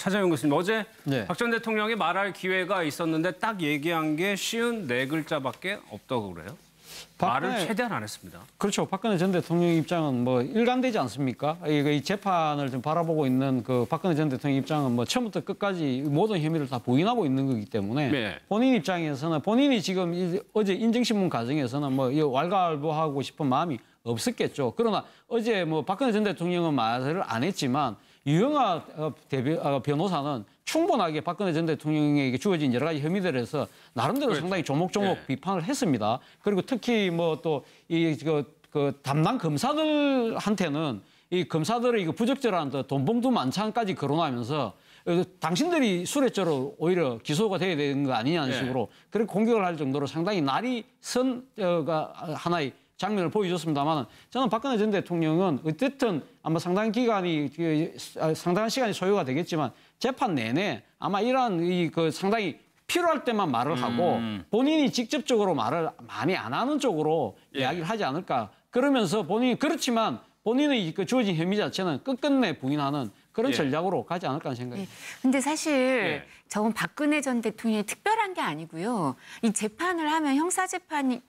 차장현 교수님, 어제 네. 박 전 대통령이 말할 기회가 있었는데 딱 얘기한 게 쉬운 4글자밖에 없다고 그래요? 말을 최대한 안 했습니다. 그렇죠. 박근혜 전 대통령 입장은 뭐 일관되지 않습니까? 이 재판을 좀 바라보고 있는 그 박근혜 전 대통령 입장은 뭐 처음부터 끝까지 모든 혐의를 다 부인하고 있는 거기 때문에 네. 본인 입장에서는 본인이 지금 어제 인증신문 과정에서는 뭐 왈가왈부하고 싶은 마음이 없었겠죠. 그러나 어제 뭐 박근혜 전 대통령은 말을 안 했지만 유영하 변호사는 충분하게 박근혜 전 대통령에게 주어진 여러 가지 혐의들에서 나름대로 그렇죠. 상당히 조목조목 네. 비판을 했습니다. 그리고 특히 뭐 또 그 담당 검사들한테는 이 검사들의 이거 부적절한 돈봉투 만찬까지 거론하면서 당신들이 수뢰죄로 오히려 기소가 돼야 되는 거 아니냐는 식으로 그렇게 공격을 할 정도로 상당히 날이 선 하나의 장면을 보여줬습니다만 저는 박근혜 전 대통령은 어쨌든 아마 상당한 시간이 소요가 되겠지만 재판 내내 아마 이러한 상당히 필요할 때만 말을 하고 본인이 직접적으로 말을 많이 안 하는 쪽으로 이야기를 하지 않을까. 그러면서 그렇지만 본인의 주어진 혐의 자체는 끝끝내 부인하는 그런 전략으로 가지 않을까 하는 생각이. 근데 사실 저건 박근혜 전 대통령이 특별한 게 아니고요. 이 재판을 하면 형사재판은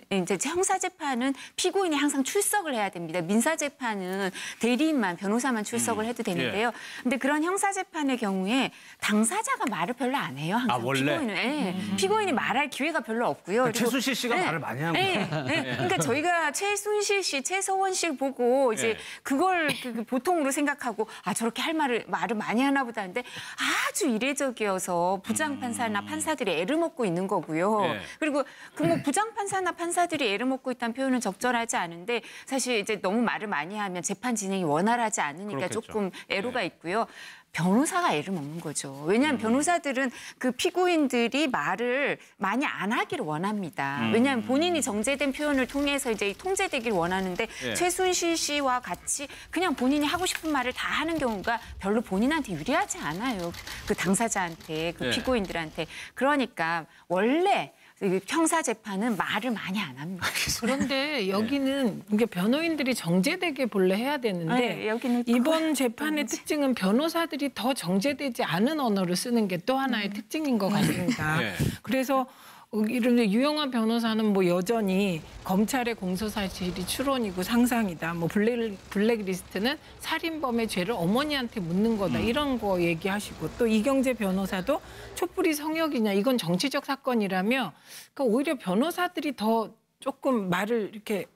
피고인이 항상 출석을 해야 됩니다. 민사재판은 대리인만 변호사만 출석을 해도 되는데요. 근데 그런 형사재판의 경우에 당사자가 말을 별로 안 해요. 항상 원래? 피고인은. 피고인이 말할 기회가 별로 없고요. 최순실 씨가 말을 많이 한 거예요. 그러니까 저희가 최순실 씨, 최서원 씨를 보고 이제 그걸 보통으로 생각하고 저렇게 할 말을 많이 하나 보다 하는데 아주 이례적이어서 부장판사나 판사들이 애를 먹고 있는 거고요. 그리고 뭐 부장판사나 판사들이 애를 먹고 있다는 표현은 적절하지 않은데 사실 이제 너무 말을 많이 하면 재판 진행이 원활하지 않으니까 그렇겠죠. 조금 애로가 있고요. 변호사가 애를 먹는 거죠. 왜냐하면 변호사들은 그 피고인들이 말을 많이 안 하기를 원합니다. 왜냐하면 본인이 정제된 표현을 통해서 이제 통제되기를 원하는데 최순실 씨와 같이 그냥 본인이 하고 싶은 말을 다 하는 경우가 별로 본인한테 유리하지 않아요. 그 당사자한테, 그 피고인들한테. 그러니까 원래 형사 재판은 말을 많이 안 합니다. 그런데 여기는 이게 변호인들이 정제되게 본래 해야 되는데 여기는 이번 재판의 특징은 변호사들이 더 정제되지 않은 언어를 쓰는 게 또 하나의 특징인 것 같습니다. 그래서 이런 유영하 변호사는 뭐 여전히 검찰의 공소사실이 추론이고 상상이다. 뭐 블랙리스트는 살인범의 죄를 어머니한테 묻는 거다. 이런 거 얘기하시고 또 이경재 변호사도 촛불이 성역이냐. 이건 정치적 사건이라며 그러니까 오히려 변호사들이 더 조금 말을 이렇게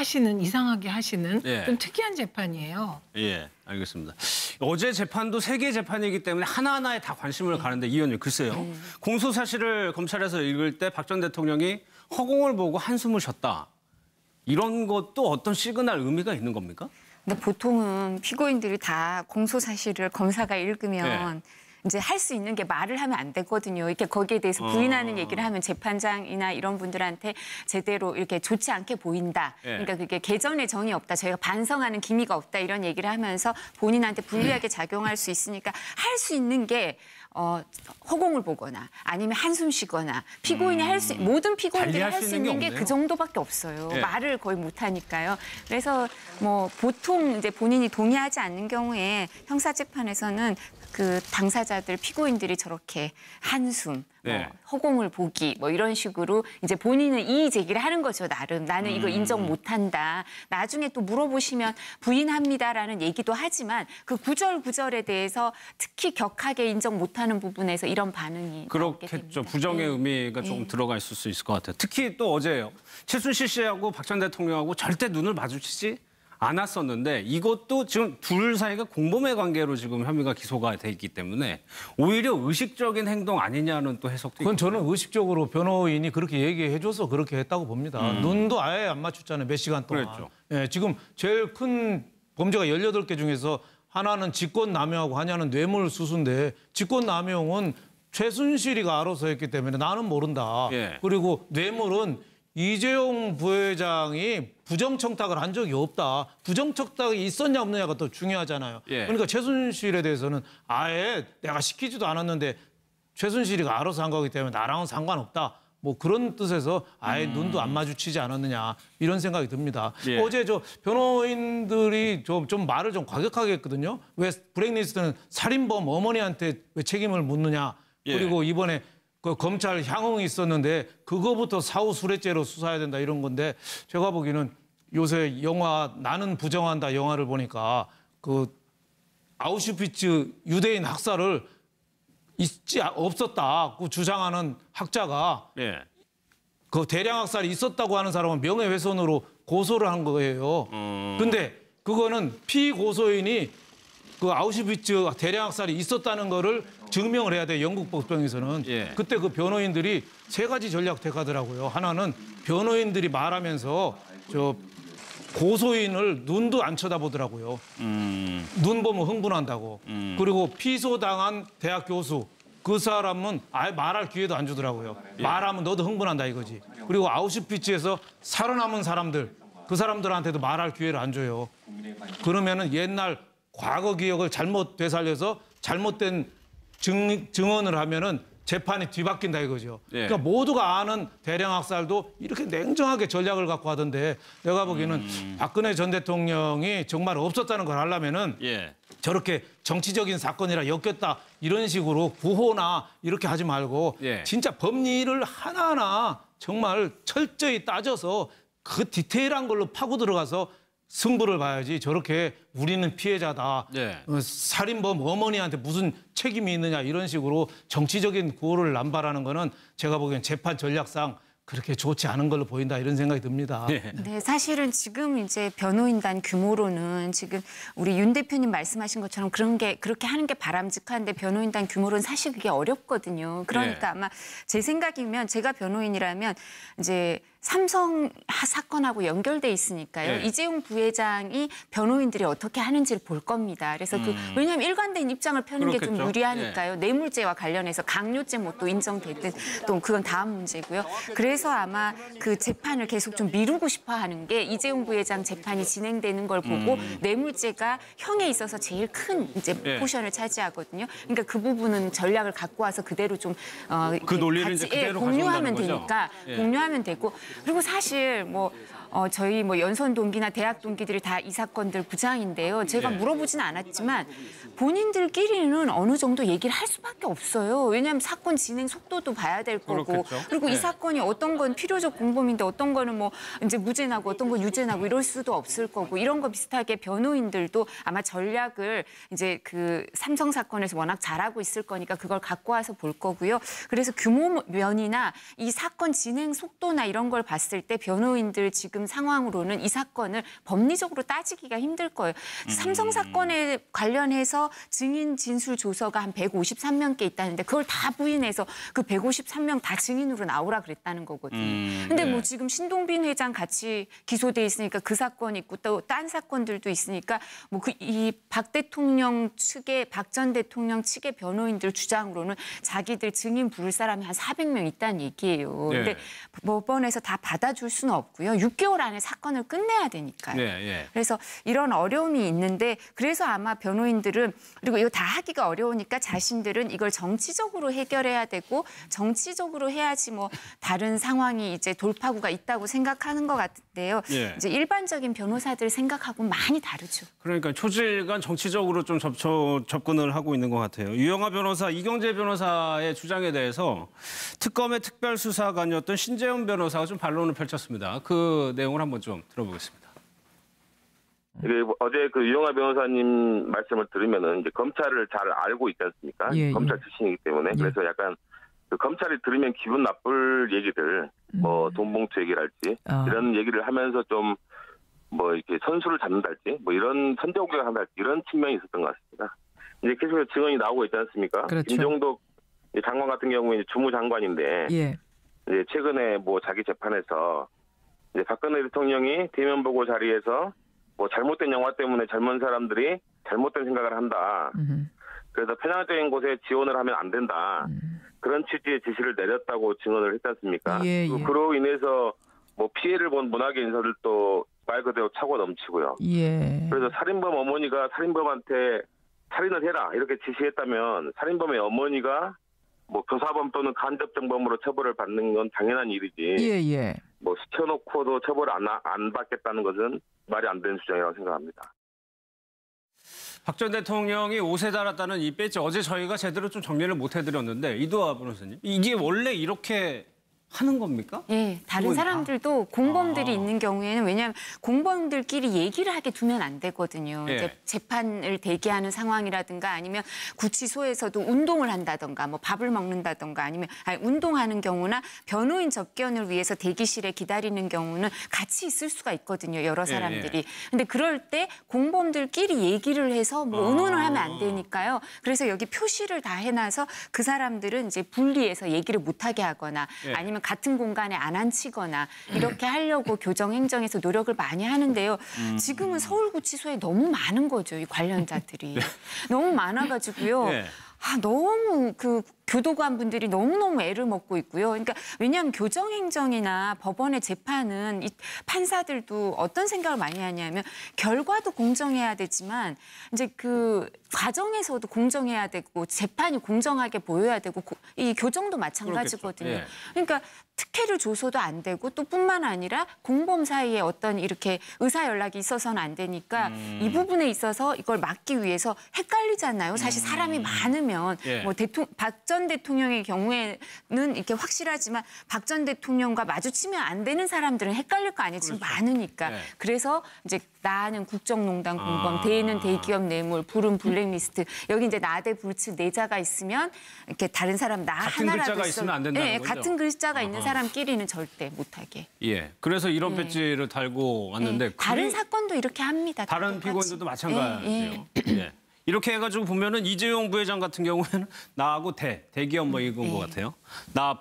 이상하게 하시는 좀 특이한 재판이에요. 알겠습니다. 어제 재판도 3개 재판이기 때문에 하나하나에 다 관심을 가는데 이 의원님 글쎄요. 공소사실을 검찰에서 읽을 때 박 전 대통령이 허공을 보고 한숨을 쉬었다. 이런 것도 어떤 시그널 의미가 있는 겁니까? 근데 보통은 피고인들이 다 공소사실을 검사가 읽으면 이제 할 수 있는 게 말을 하면 안 되거든요. 이렇게 거기에 대해서 부인하는 얘기를 하면 재판장이나 이런 분들한테 제대로 이렇게 좋지 않게 보인다. 그러니까 그게 개전의 정이 없다. 저희가 반성하는 기미가 없다. 이런 얘기를 하면서 본인한테 불리하게 작용할 수 있으니까 할 수 있는 게 허공을 보거나 아니면 한숨 쉬거나 피고인이 모든 피고인들이 할 수 있는 게 그 정도밖에 없어요. 말을 거의 못 하니까요. 그래서 뭐 보통 이제 본인이 동의하지 않는 경우에 형사재판에서는 그 당사자들 피고인들이 저렇게 한숨, 허공을 보기 뭐 이런 식으로 이제 본인은 이의 제기를 하는 거죠. 나는 이거 인정 못한다. 나중에 또 물어보시면 부인합니다라는 얘기도 하지만 그 구절구절에 대해서 특히 격하게 인정 못하는 부분에서 이런 반응이 그렇겠죠. 부정의 의미가 조금 들어가 있을 수 있을 것 같아요. 특히 또 어제요. 최순실 씨하고 박 전 대통령하고 절대 눈을 마주치지 않았었는데 이것도 지금 둘 사이가 공범의 관계로 지금 혐의가 기소가 돼 있기 때문에 오히려 의식적인 행동 아니냐는 또 해석도 그건 있거든요. 저는 의식적으로 변호인이 그렇게 얘기해줘서 그렇게 했다고 봅니다. 눈도 아예 안 맞췄잖아요. 몇 시간 동안. 그랬죠. 지금 제일 큰 범죄가 18개 중에서 하나는 직권남용하고 하나는 뇌물수수인데 직권남용은 최순실이가 알아서 했기 때문에 나는 모른다. 그리고 뇌물은 이재용 부회장이 부정청탁을 한 적이 없다. 부정청탁이 있었냐 없느냐가 더 중요하잖아요. 그러니까 최순실에 대해서는 아예 내가 시키지도 않았는데 최순실이가 알아서 한 거기 때문에 나랑은 상관없다. 뭐 그런 뜻에서 아예 눈도 안 마주치지 않았느냐 이런 생각이 듭니다. 예. 어제 저 변호인들이 좀 말을 좀 과격하게 했거든요. 왜 블랙리스트는 살인범 어머니한테 왜 책임을 묻느냐. 예. 그리고 이번에 그 검찰 향응이 있었는데 그거부터 사후 수뢰죄로 수사해야 된다 이런 건데 제가 보기에는 요새 영화 나는 부정한다 영화를 보니까 그 아우슈비츠 유대인 학살을 없었다고 주장하는 학자가 예. 그 대량 학살이 있었다고 하는 사람은 명예훼손으로 고소를 한 거예요. 근데 그거는 피고소인이 그 아우슈비츠 대량 학살이 있었다는 거를 증명을 해야 돼요. 영국 법정에서는. 예. 그때 그 변호인들이 세 가지 전략 택하더라고요. 하나는 변호인들이 말하면서 저 고소인을 눈도 안 쳐다보더라고요. 눈 보면 흥분한다고. 그리고 피소당한 대학 교수 그 사람은 아예 말할 기회도 안 주더라고요. 예. 말하면 너도 흥분한다 이거지. 그리고 아우슈비츠에서 살아남은 사람들 그 사람들한테도 말할 기회를 안 줘요. 그러면은 옛날 과거 기억을 잘못 되살려서 잘못된 증언을 하면은 재판이 뒤바뀐다 이거죠. 예. 그러니까 모두가 아는 대량 학살도 이렇게 냉정하게 전략을 갖고 하던데 내가 보기에는 박근혜 전 대통령이 정말 없었다는 걸 하려면은 예. 저렇게 정치적인 사건이라 엮였다 이런 식으로 구호나 이렇게 하지 말고 예. 진짜 법리를 하나하나 정말 철저히 따져서 그 디테일한 걸로 파고 들어가서 승부를 봐야지 저렇게 우리는 피해자다. 네. 살인범 어머니한테 무슨 책임이 있느냐 이런 식으로 정치적인 구호를 남발하는 거는 제가 보기엔 재판 전략상 그렇게 좋지 않은 걸로 보인다 이런 생각이 듭니다. 네. 네, 사실은 지금 이제 변호인단 규모로는 지금 우리 윤 대표님 말씀하신 것처럼 그렇게 하는 게 바람직한데 변호인단 규모로는 사실 그게 어렵거든요. 그러니까 네. 아마 제 생각이면 제가 변호인이라면 이제 삼성 사건하고 연결돼 있으니까요. 네. 이재용 부회장이 변호인들이 어떻게 하는지를 볼 겁니다. 그래서 왜냐하면 일관된 입장을 펴는 게 좀 그렇겠죠. 유리하니까요. 뇌물죄와 관련해서 강요죄 뭐 또 인정됐든 또 그건 다음 문제고요. 그래서 아마 그 재판을 계속 좀 미루고 싶어하는 게 이재용 부회장 재판이 진행되는 걸 보고 뇌물죄가 형에 있어서 제일 큰 이제 네. 포션을 차지하거든요. 그러니까 그 부분은 전략을 갖고 와서 그대로 좀 그 논리를 이제 그대로 공유하면 가져온다는 거죠? 되니까 예. 공유하면 되고 그리고 사실 저희 연선 동기나 대학 동기들이 다 이 사건들 부장인데요. 제가 예. 물어보지는 않았지만 본인들끼리는 어느 정도 얘기를 할 수밖에 없어요. 왜냐하면 사건 진행 속도도 봐야 될 거고 그렇겠죠. 그리고 이 네. 사건이 어떤 건 필요적 공범인데 어떤 거는 이제 무죄 나고 어떤 건 유죄 나고 이럴 수도 없을 거고 이런 거 비슷하게 변호인들도 아마 전략을 이제 그 삼성 사건에서 워낙 잘하고 있을 거니까 그걸 갖고 와서 볼 거고요. 그래서 규모 면이나 이 사건 진행 속도나 이런 걸 봤을 때 변호인들 지금 상황으로는 이 사건을 법리적으로 따지기가 힘들 거예요. 삼성 사건에 관련해서 증인 진술 조서가 한 153명께 있다는데 그걸 다 부인해서 그 153명 다 증인으로 나오라 그랬다는 거거든요. 근데 네. 지금 신동빈 회장 같이 기소돼 있으니까 그 사건 있고 또 딴 사건들도 있으니까 이 박 대통령 측의 박 전 대통령 측의 변호인들 주장으로는 자기들 증인 부를 사람이 한 400명 있다는 얘기예요. 네. 근데 법원에서 다 받아줄 수는 없고요. 6개월 안에 사건을 끝내야 되니까요. 네, 예. 그래서 이런 어려움이 있는데 그래서 아마 변호인들은 그리고 이거 다 하기가 어려우니까 자신들은 이걸 정치적으로 해결해야 되고 정치적으로 해야지 다른 상황이 이제 돌파구가 있다고 생각하는 것 같은데요. 예. 이제 일반적인 변호사들 생각하고 많이 다르죠. 그러니까 초질간 정치적으로 좀 접근을 하고 있는 것 같아요. 유영하 변호사, 이경재 변호사의 주장에 대해서 특검의 특별수사관이었던 신재현 변호사가 좀 반론을 펼쳤습니다. 그 내용을 한번 좀 들어보겠습니다. 어제 그 유영하 변호사님 말씀을 들으면은 이제 검찰을 잘 알고 있지 않습니까? 예, 검찰 출신이기 때문에 그래서 약간 그 검찰이 들으면 기분 나쁠 얘기들, 돈봉투 얘기랄지 이런 얘기를 하면서 좀 이렇게 선수를 잡는달지 이런 선제공격을 한달지 이런 측면이 있었던 것 같습니다. 이제 계속해서 증언이 나오고 있지 않습니까? 그렇죠. 김종덕 장관 같은 경우에 주무장관인데 예. 이제 최근에 자기 재판에서 이제 박근혜 대통령이 대면 보고 자리에서 잘못된 영화 때문에 젊은 사람들이 잘못된 생각을 한다. 그래서 편향적인 곳에 지원을 하면 안 된다. 그런 취지의 지시를 내렸다고 증언을 했지 않습니까? 예. 그로 인해서 피해를 본 문학의 인사들도 말 그대로 차고 넘치고요. 예. 그래서 살인범 어머니가 살인범한테 살인을 해라 이렇게 지시했다면 살인범의 어머니가 뭐 교사범 또는 간접정범으로 처벌을 받는 건 당연한 일이지. 예. 뭐 시켜놓고도 처벌을 안 받겠다는 것은 말이 안 되는 주장이라고 생각합니다. 박 전 대통령이 옷에 달았다는 이 배지 어제 저희가 제대로 좀 정리를 못 해드렸는데 이도하 변호사님 이게 원래 이렇게 하는 겁니까? 예, 다른 사람들도 공범들이 있는 경우에는 왜냐하면 공범들끼리 얘기를 하게 두면 안 되거든요. 예. 이제 재판을 대기하는 상황이라든가 아니면 구치소에서도 운동을 한다든가 뭐 밥을 먹는다든가 아니면 운동하는 경우나 변호인 접견을 위해서 대기실에 기다리는 경우는 같이 있을 수가 있거든요. 여러 사람들이. 근데 그럴 때 공범들끼리 얘기를 해서 뭐 의논을 하면 안 되니까요. 그래서 여기 표시를 다 해놔서 그 사람들은 이제 분리해서 얘기를 못하게 하거나 아니면 같은 공간에 안 앉히거나 이렇게 하려고 교정행정에서 노력을 많이 하는데요. 지금은 서울구치소에 너무 많은 거죠. 이 관련자들이. 너무 많아가지고요. 너무 그 교도관 분들이 너무너무 애를 먹고 있고요. 그러니까 왜냐하면 교정행정이나 법원의 재판은 이 판사들도 어떤 생각을 많이 하냐면 결과도 공정해야 되지만 이제 그 과정에서도 공정해야 되고 재판이 공정하게 보여야 되고 이 교정도 마찬가지거든요. 그러니까 특혜를 줘서도 안 되고 또 뿐만 아니라 공범 사이에 어떤 이렇게 의사 연락이 있어서는 안 되니까 이 부분에 있어서 이걸 막기 위해서 헷갈리잖아요. 사실 사람이 많으면 뭐 박 전 대통령의 경우에는 이렇게 확실하지만 박 전 대통령과 마주치면 안 되는 사람들은 헷갈릴 거 아니에요. 지금 많으니까. 그래서 이제 나는 국정농단 공범, 대는 대기업 뇌물, 불은 블랙리스트. 여기 이제 나대 불츠 내자가 있으면 이렇게 다른 사람 나 같은 하나라도 글자가 있으면 안 된다는 거죠? 같은 글자가 있는 사람끼리는 절대 못하게. 예. 그래서 이런 배지를 달고 왔는데 다른 사건도 이렇게 합니다. 다른 피고인들도 마찬가지예요. 예. 이렇게 해가지고 보면은 이재용 부회장 같은 경우에는 나하고 대기업 뭐 이건 것 같아요. 나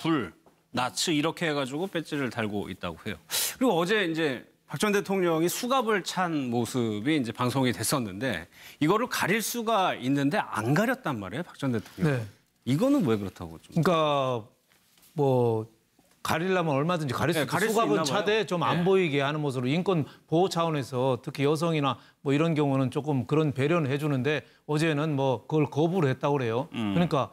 이렇게 해가지고 배지를 달고 있다고 해요. 그리고 어제 이제 박 전 대통령이 수갑을 찬 모습이 이제 방송이 됐었는데 이거를 가릴 수가 있는데 안 가렸단 말이에요, 박 전 대통령. 이거는 왜 그렇다고 좀? 그러니까 뭐 가리려면 얼마든지 가릴 수 있고 수갑은 차되 좀 안 보이게 하는 모습으로 인권 보호 차원에서 특히 여성이나 뭐 이런 경우는 조금 그런 배려는 해주는데 어제는 뭐 그걸 거부를 했다고 그래요. 그러니까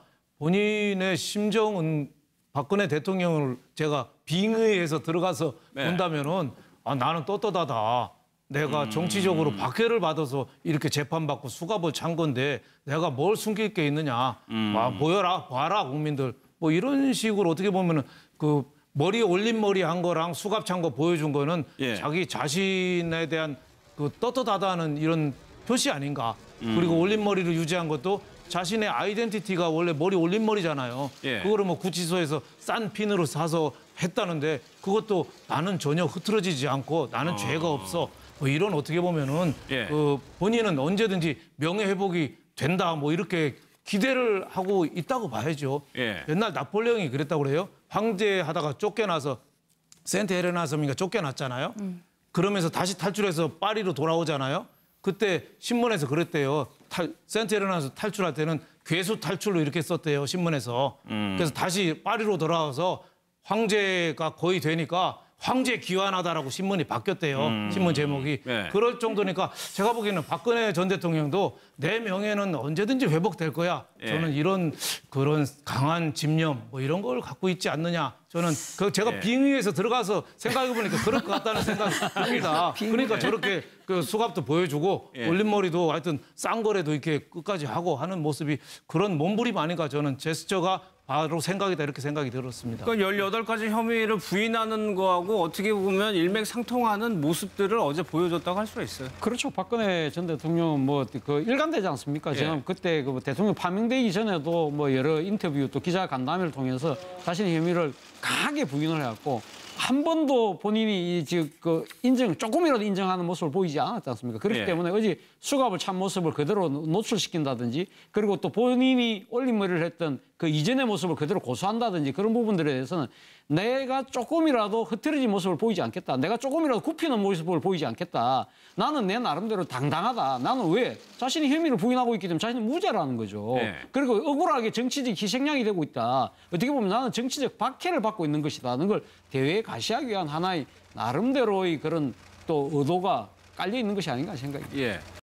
본인의 심정은 박근혜 대통령을 제가 빙의해서 들어가서 본다면은 나는 떳떳하다. 내가 정치적으로 박해를 받아서 이렇게 재판받고 수갑을 찬 건데 내가 뭘 숨길 게 있느냐. 보여라, 봐라 국민들. 뭐 이런 식으로 어떻게 보면은 그 머리 올린 머리 한 거랑 수갑 찬 거 보여준 거는 자기 자신에 대한 그 떳떳하다는 이런 표시 아닌가. 그리고 올린 머리를 유지한 것도 자신의 아이덴티티가 원래 머리 올린 머리잖아요. 그거를 뭐 구치소에서 싼 핀으로 사서 했다는데 그것도 나는 전혀 흐트러지지 않고 나는 죄가 없어. 뭐 이런 어떻게 보면은 그 본인은 언제든지 명예 회복이 된다. 뭐 이렇게 기대를 하고 있다고 봐야죠. 옛날 나폴레옹이 그랬다고 그래요. 황제 하다가 쫓겨나서 센트 헤레나 섬인가 쫓겨났잖아요. 그러면서 다시 탈출해서 파리로 돌아오잖아요. 그때 신문에서 그랬대요. 센트 헤레나에서 탈출할 때는 괴수 탈출로 이렇게 썼대요. 신문에서. 그래서 다시 파리로 돌아와서 황제가 거의 되니까 황제 귀환하다라고 신문이 바뀌었대요. 신문 제목이. 그럴 정도니까 제가 보기에는 박근혜 전 대통령도 내 명예는 언제든지 회복될 거야. 저는 이런 그런 강한 집념 뭐 이런 걸 갖고 있지 않느냐. 저는 제가 빙의해서 들어가서 생각해보니까 그럴 것 같다는 생각이 듭니다. 그러니까 저렇게 그 수갑도 보여주고 올림머리도 하여튼 싼 거라도 이렇게 끝까지 하고 하는 모습이 그런 몸부림 아닌가 저는 제스처가 바로 생각이다 이렇게 생각이 들었습니다. 그러니까 18가지 혐의를 부인하는 거하고 어떻게 보면 일맥상통하는 모습들을 어제 보여줬다고 할 수가 있어요. 그렇죠. 박근혜 전 대통령은 뭐 그 일관되지 않습니까? 지금 그때 그 대통령 파명되기 전에도 뭐 여러 인터뷰 또 기자 간담회를 통해서 자신의 혐의를 강하게 부인을 해왔고 한 번도 본인이 지금 그 조금이라도 인정하는 모습을 보이지 않았지 않습니까? 그렇기 때문에 어제 수갑을 찬 모습을 그대로 노출시킨다든지 그리고 또 본인이 올림머리를 했던 그 이전의 모습을 그대로 고수한다든지 그런 부분들에 대해서는 내가 조금이라도 흐트러진 모습을 보이지 않겠다. 내가 조금이라도 굽히는 모습을 보이지 않겠다. 나는 내 나름대로 당당하다. 나는 왜? 자신이 혐의를 부인하고 있기 때문에 자신은 무죄라는 거죠. 그리고 억울하게 정치적 희생양이 되고 있다. 어떻게 보면 나는 정치적 박해를 받고 있는 것이다는 걸 대외에 가시하기 위한 하나의 나름대로의 그런 또 의도가 깔려 있는 것이 아닌가 생각이 듭니다.